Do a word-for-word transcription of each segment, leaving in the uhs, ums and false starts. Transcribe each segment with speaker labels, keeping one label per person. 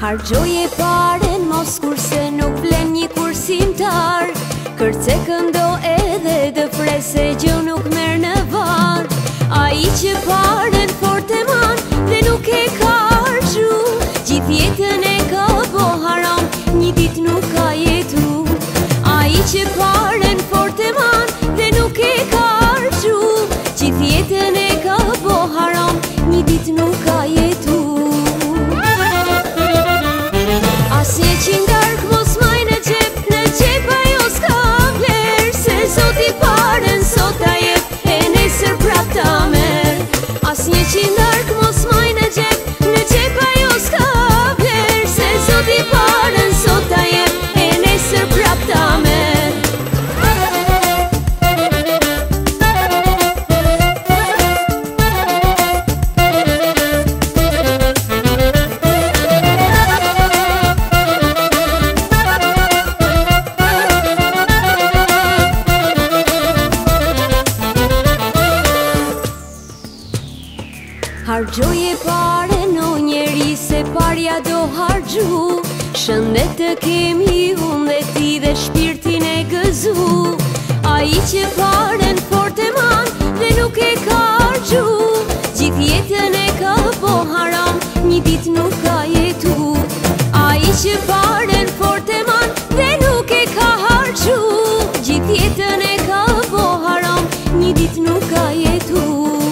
Speaker 1: Hargjoje paren mos kurse nuk vlen një kursimtar. Kërce këndo edhe dë frese gjë nuk merë në var. A i që paren fort e man dhe nuk e ka hargju, gjithë jetën e ka bo haram, një dit nuk ka jetu. A i që paren fort e man dhe nuk e ka hargju, gjithë jetën e ka bo haram, një dit nuk ka jetu. Asnjë që ndark mos maj në gjep, në gjep ajo s'ka vler, se Zot i paren sot ta jep, e nesër prap ta merr. Asnjë që ndark mos maj në gjep, në gjep ajo s'ka vler, se Zot i paren sot ta jep, e nesër prap ta merr. Hargjoje paren o njeri, se parja do hargju. Shëndet të kemi unë dhe ti dhe shpirtin e gëzu. A i që paren fort e man dhe nuk e ka hargju, gjithë jetën e ka bo haram, një dit nuk ka jetu. A i që paren fort e man dhe nuk e ka hargju, gjithë jetën e ka bo haram, një dit nuk ka jetu.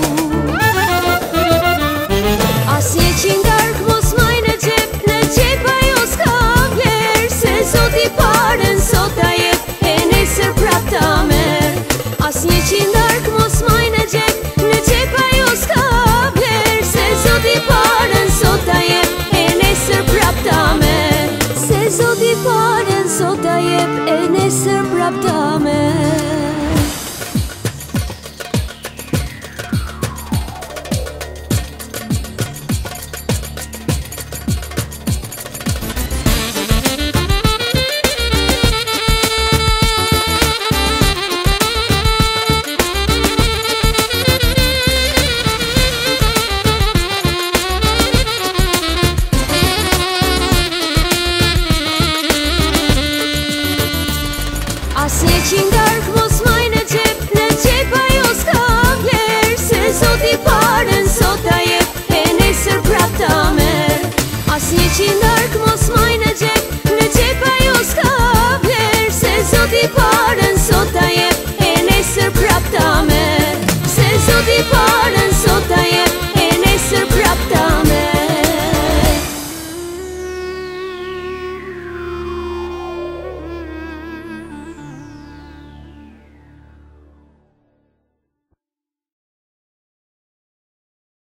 Speaker 1: Asnjë që ndark mos maj në gjep, në gjep ajo s'ka vler, se Zot i paren sot ta jep, e nesër prap ta merr. Asnjë që ndark mos maj në gjep, në gjep ajo s'ka vler, se Zot i paren sot ta jep, e nesër prap ta merr. Se Zot i paren sot ta jep, e nesër prap ta merr. Asnjë që ndark mos maj në gjep, në gjep ajo s'ka vler, se Zot i paren sot ta jep, e nesër prap ta merr. Asnjë që ndark mos maj në gjep, në gjep ajo s'ka vler, se Zot i paren sot ta jep, e nesër prap ta merr. Se Zot i paren